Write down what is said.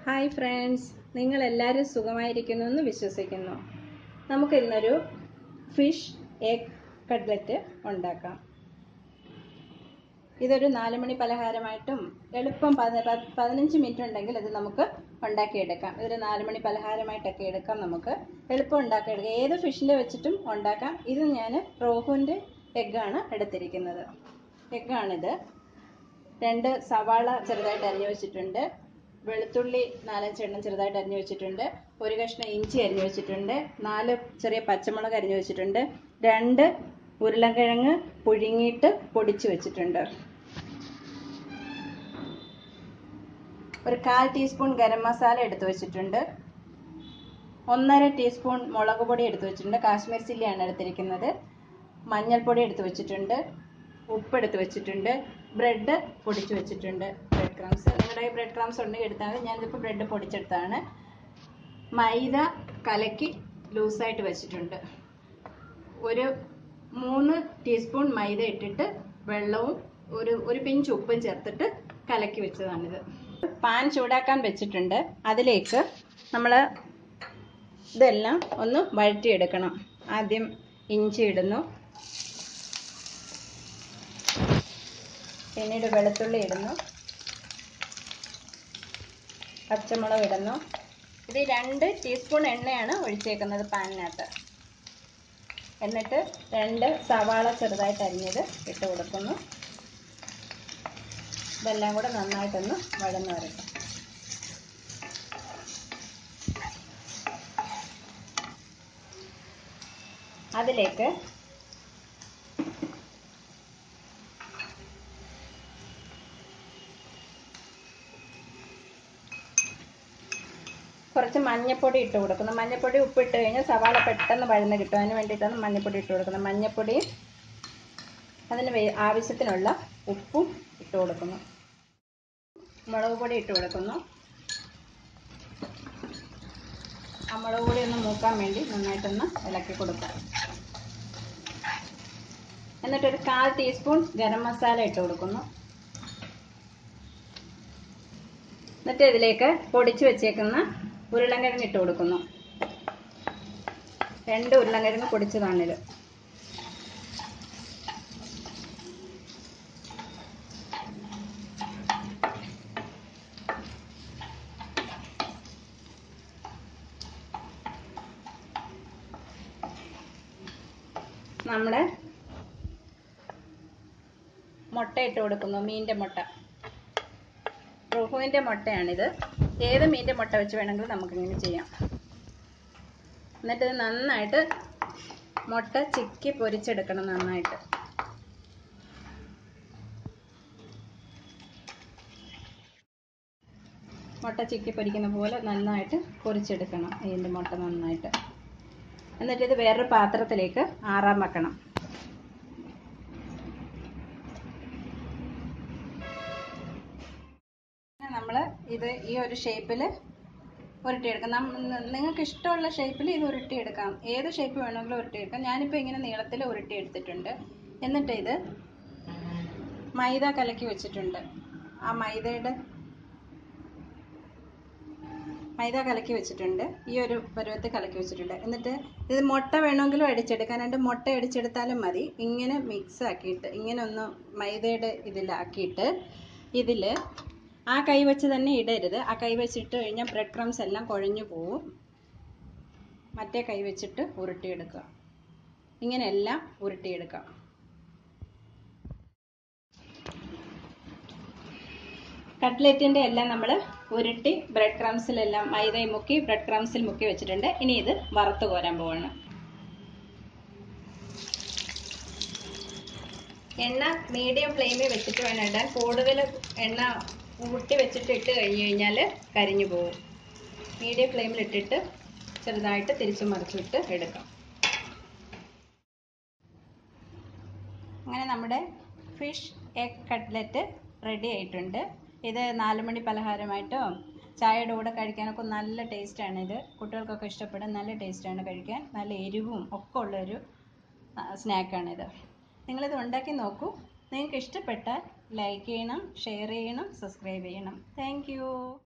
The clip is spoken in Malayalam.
ഹായ് ഫ്രണ്ട്സ്, നിങ്ങളെല്ലാവരും സുഖമായിരിക്കുന്നു എന്ന് വിശ്വസിക്കുന്നു. നമുക്ക് ഇന്നൊരു ഫിഷ് എഗ് കട്ട്ലറ്റ് ഉണ്ടാക്കാം. ഇതൊരു 4 മണി പലഹാരമായിട്ടും എളുപ്പം 15 മിനിറ്റ് ഉണ്ടെങ്കിൽ ഇത് നമുക്ക് ഉണ്ടാക്കിയെടുക്കാം. ഇതൊരു 4 മണി പലഹാരമായിട്ടൊക്കെ എടുക്കാം. നമുക്ക് എളുപ്പം ഉണ്ടാക്കിയെടുക്കാം. ഏത് ഫിഷിൻ്റെ വെച്ചിട്ടും ഉണ്ടാക്കാം. ഇത് ഞാൻ റോഹുവിൻ്റെ എഗ്ഗാണ് എടുത്തിരിക്കുന്നത്. എഗ്ഗാണിത്. 2 സവാള ചെറുതായിട്ട് അരിഞ്ഞു വെച്ചിട്ടുണ്ട്. വെളുത്തുള്ളി 4-5 എണ്ണം ചെറുതായിട്ട് അരിഞ്ഞു വെച്ചിട്ടുണ്ട്. 1 കഷ്ണം ഇഞ്ചി അരിഞ്ഞു വെച്ചിട്ടുണ്ട്. 4 ചെറിയ പച്ചമുളക് അരിഞ്ഞു വെച്ചിട്ടുണ്ട്. 2 ഉരുളക്കിഴങ്ങ് പുഴുങ്ങിയിട്ട് പൊടിച്ചു വെച്ചിട്ടുണ്ട്. ഒരു 1/4 ടീസ്പൂൺ ഗരം മസാല എടുത്തു വെച്ചിട്ടുണ്ട്. 1.5 ടീസ്പൂൺ മുളക് പൊടി എടുത്തു വെച്ചിട്ടുണ്ട്. കാശ്മീർ ചില്ലിയാണ് എടുത്തിരിക്കുന്നത്. മഞ്ഞൾപ്പൊടി എടുത്തു വെച്ചിട്ടുണ്ട്. ഉപ്പ് എടുത്ത് വെച്ചിട്ടുണ്ട്. ബ്രെഡ് പൊടിച്ചു വെച്ചിട്ടുണ്ട്. ബ്രെഡ് ക്രംസ്, നിങ്ങളുടെ ബ്രെഡ് ക്രംസ് ഉണ്ടെങ്കിൽ എടുത്താൽ മതി. ഞാനിതിപ്പോൾ ബ്രെഡ് പൊടിച്ചെടുത്താണ്. മൈദ കലക്കി ലൂസായിട്ട് വെച്ചിട്ടുണ്ട്. ഒരു 3 ടീസ്പൂൺ മൈദ ഇട്ടിട്ട് വെള്ളവും ഒരു പിഞ്ച് ഉപ്പും ചേർത്തിട്ട് കലക്കി വെച്ചതാണിത്. പാൻ ചൂടാക്കാൻ വെച്ചിട്ടുണ്ട്. അതിലേക്ക് നമ്മൾ ഇതെല്ലാം ഒന്ന് വഴറ്റിയെടുക്കണം. ആദ്യം ഇഞ്ചി ഇടുന്നു, പിന്നീട് വെളുത്തുള്ളി ഇടുന്നു, പച്ചമുളക് ഇടുന്നു. ഇത് 2 ടീസ്പൂൺ എണ്ണയാണ് ഒഴിച്ചേക്കുന്നത് പാനിനകത്ത്. എന്നിട്ട് 2 സവാള ചെറുതായിട്ട് അരിഞ്ഞത് ഇട്ട് കൊടുക്കുന്നു. ഇതെല്ലാം കൂടെ നന്നായിട്ടൊന്ന് വഴന്ന് വരട്ടെ. അതിലേക്ക് കുറച്ച് മഞ്ഞൾപ്പൊടി ഇട്ട് കൊടുക്കുന്നു. മഞ്ഞൾപ്പൊടി ഉപ്പിട്ട് കഴിഞ്ഞാൽ സവാള പെട്ടെന്ന് വഴന്ന് കിട്ടും. അതിന് വേണ്ടിയിട്ടാണ് മഞ്ഞൾപ്പൊടി ഇട്ട് കൊടുക്കുന്നത്. മഞ്ഞൾപ്പൊടിയും അതിന് ആവശ്യത്തിനുള്ള ഉപ്പും ഇട്ട് കൊടുക്കുന്നു. മുളക് പൊടി ഇട്ട് കൊടുക്കുന്നു. ആ മുളക് പൊടി ഒന്ന് മൂക്കാൻ വേണ്ടി നന്നായിട്ടൊന്ന് ഇളക്കി കൊടുക്കാം. എന്നിട്ടൊരു 1/4 ടീസ്പൂൺ ഗരം മസാല ഇട്ട് കൊടുക്കുന്നു. എന്നിട്ട് ഇതിലേക്ക് പൊടിച്ചു വെച്ചേക്കുന്ന ഉരുളക്കിഴങ്ങ് ഇട്ട് കൊടുക്കുന്നു. 2 ഉരുളക്കിഴങ്ങ് പൊടിച്ചതാണിത്. നമ്മുടെ മുട്ട ഇട്ട് കൊടുക്കുന്നു. മീനിൻ്റെ മുട്ട, റോഹുവിൻ്റെ മുട്ടയാണിത്. ഏത് മീനിൻ്റെ മുട്ട വെച്ച് വേണമെങ്കിലും നമുക്കിങ്ങനെ ചെയ്യാം. എന്നിട്ട് ഇത് നന്നായിട്ട് മുട്ട ചിക്കി പൊരിച്ചെടുക്കണം. നന്നായിട്ട് മുട്ട ചിക്കി പൊരിക്കുന്ന പോലെ നന്നായിട്ട് പൊരിച്ചെടുക്കണം ഇതിൻ്റെ മുട്ട നന്നായിട്ട്. എന്നിട്ട് ഇത് വേറൊരു പാത്രത്തിലേക്ക് ആറാൻ വെക്കണം. നമ്മൾ ഇത് ഈ ഒരു ഷേപ്പിൽ ഉരുട്ടിയെടുക്കാം. നിങ്ങൾക്ക് ഇഷ്ടമുള്ള ഷേപ്പിൽ ഇത് ഉരുട്ടിയെടുക്കാം. ഏത് ഷേപ്പ് വേണമെങ്കിലും ഉരുട്ടിയെടുക്കാം. ഞാനിപ്പോൾ ഇങ്ങനെ നീളത്തിൽ ഉരുട്ടിയെടുത്തിട്ടുണ്ട്. എന്നിട്ട് ഇത് മൈദ കലക്കി വെച്ചിട്ടുണ്ട്. ആ മൈദ കലക്കി വെച്ചിട്ടുണ്ട്. ഈ ഒരു പരുവത്തിൽ കലക്കി വെച്ചിട്ടുണ്ട്. എന്നിട്ട് ഇത് മുട്ട വേണമെങ്കിലും അടിച്ചെടുക്കാൻ. 2 മുട്ട അടിച്ചെടുത്താലും മതി. ഇങ്ങനെ മിക്സ് ആക്കിയിട്ട് ഇങ്ങനെ ഒന്ന് മൈദയുടെ ഇതിലാക്കിയിട്ട് ഇതിൽ ആ കൈ വെച്ച് തന്നെ ഇടരുത്. ആ കൈ വെച്ചിട്ട് കഴിഞ്ഞാൽ ബ്രെഡ് ക്രംസ് എല്ലാം കുഴഞ്ഞു പോവും. മറ്റേ കൈ വെച്ചിട്ട് ഉരുട്ടിയെടുക്കുക. ഇങ്ങനെയെല്ലാം ഉരുട്ടിയെടുക്കാം. കട്ട്ലറ്റിൻ്റെ എല്ലാം നമ്മൾ ഉരുട്ടി ബ്രെഡ് ക്രംസിലെല്ലാം മൈദയിൽ മുക്കി ബ്രെഡ് ക്രംസിൽ മുക്കി വെച്ചിട്ടുണ്ട്. ഇനി ഇത് വറുത്ത് കോരാൻ പോവാണ്. എണ്ണ മീഡിയം ഫ്ലെയിമിൽ വെച്ചിട്ട് വേണം ഇടാൻ. കൂടുതൽ എണ്ണ ഊട്ടി വെച്ചിട്ട് ഇട്ട് കഴിഞ്ഞ് കരിഞ്ഞു പോകും. മീഡിയം ഫ്ലെയിമിൽ ഇട്ടിട്ട് ചെറുതായിട്ട് തിരിച്ചു മറിച്ചിട്ട് എടുക്കാം. അങ്ങനെ നമ്മുടെ ഫിഷ് എഗ് കട്ട്ലറ്റ് റെഡി ആയിട്ടുണ്ട്. ഇത് 4 മണി പലഹാരമായിട്ടോ ചായയുടെ കൂടെ കഴിക്കാനൊക്കെ നല്ല ടേസ്റ്റാണിത്. കുട്ടികൾക്കൊക്കെ ഇഷ്ടപ്പെടും. നല്ല ടേസ്റ്റാണ് കഴിക്കാൻ. നല്ല എരിവും ഒക്കെ ഉള്ളൊരു സ്നാക്കാണിത്. നിങ്ങളിത് ഉണ്ടാക്കി നോക്കൂ. നിങ്ങൾക്ക് ഇഷ്ടപ്പെട്ടാൽ ലൈക്ക് ചെയ്യണം, ഷെയർ ചെയ്യണം, സബ്സ്ക്രൈബ് ചെയ്യണം. Thank U.